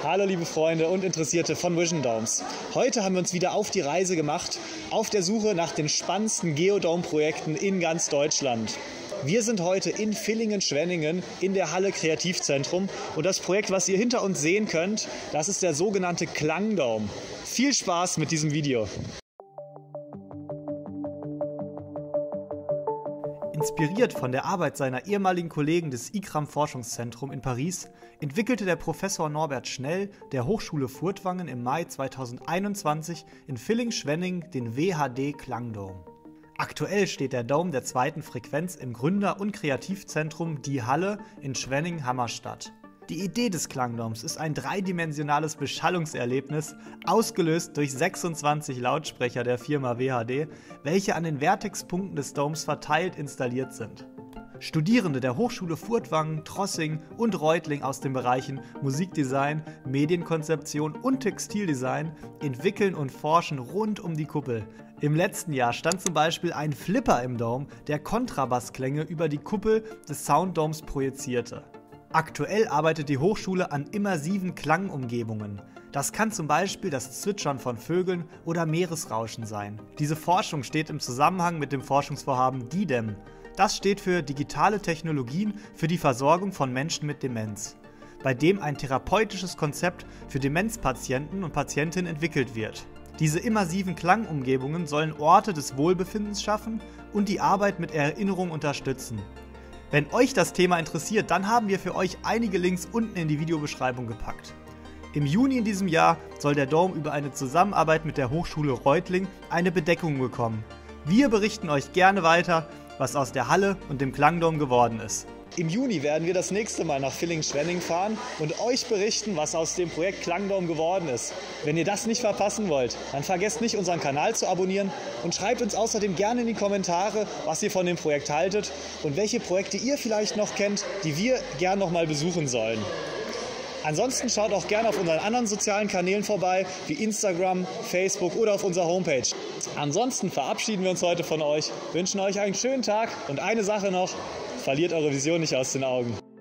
Hallo liebe Freunde und Interessierte von Vision Domes. Heute haben wir uns wieder auf die Reise gemacht, auf der Suche nach den spannendsten Geodome-Projekten in ganz Deutschland. Wir sind heute in Villingen-Schwenningen in der Halle Kreativzentrum und das Projekt, was ihr hinter uns sehen könnt, das ist der sogenannte Klangdome. Viel Spaß mit diesem Video! Inspiriert von der Arbeit seiner ehemaligen Kollegen des ICRAM-Forschungszentrum in Paris entwickelte der Professor Norbert Schnell der Hochschule Furtwangen im Mai 2021 in Villingen-Schwenningen den WHD-Klangdome. Aktuell steht der Dome der zweiten Frequenz im Gründer- und Kreativzentrum Die Halle in Schwenningen-Hammerstadt. Die Idee des Klangdomes ist ein dreidimensionales Beschallungserlebnis, ausgelöst durch 26 Lautsprecher der Firma WHD, welche an den Vertexpunkten des Domes verteilt installiert sind. Studierende der Hochschule Furtwangen, Trossing und Reutling aus den Bereichen Musikdesign, Medienkonzeption und Textildesign entwickeln und forschen rund um die Kuppel. Im letzten Jahr stand zum Beispiel ein Flipper im Dome, der Kontrabassklänge über die Kuppel des Sounddomes projizierte. Aktuell arbeitet die Hochschule an immersiven Klangumgebungen. Das kann zum Beispiel das Zwitschern von Vögeln oder Meeresrauschen sein. Diese Forschung steht im Zusammenhang mit dem Forschungsvorhaben DIDEM. Das steht für Digitale Technologien für die Versorgung von Menschen mit Demenz, bei dem ein therapeutisches Konzept für Demenzpatienten und Patientinnen entwickelt wird. Diese immersiven Klangumgebungen sollen Orte des Wohlbefindens schaffen und die Arbeit mit Erinnerung unterstützen. Wenn euch das Thema interessiert, dann haben wir für euch einige Links unten in die Videobeschreibung gepackt. Im Juni in diesem Jahr soll der Dome über eine Zusammenarbeit mit der Hochschule Reutling eine Bedeckung bekommen. Wir berichten euch gerne weiter, was aus der Halle und dem Klangdome geworden ist. Im Juni werden wir das nächste Mal nach Villingen-Schwenningen fahren und euch berichten, was aus dem Projekt Klangdome geworden ist. Wenn ihr das nicht verpassen wollt, dann vergesst nicht, unseren Kanal zu abonnieren und schreibt uns außerdem gerne in die Kommentare, was ihr von dem Projekt haltet und welche Projekte ihr vielleicht noch kennt, die wir gerne noch mal besuchen sollen. Ansonsten schaut auch gerne auf unseren anderen sozialen Kanälen vorbei, wie Instagram, Facebook oder auf unserer Homepage. Ansonsten verabschieden wir uns heute von euch, wünschen euch einen schönen Tag und eine Sache noch: verliert eure Vision nicht aus den Augen.